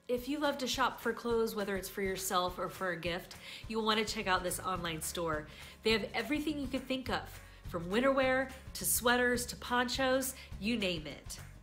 If you love to shop for clothes, whether it's for yourself or for a gift, you'll want to check out this online store. They have everything you could think of, from winter wear to sweaters to ponchos, you name it.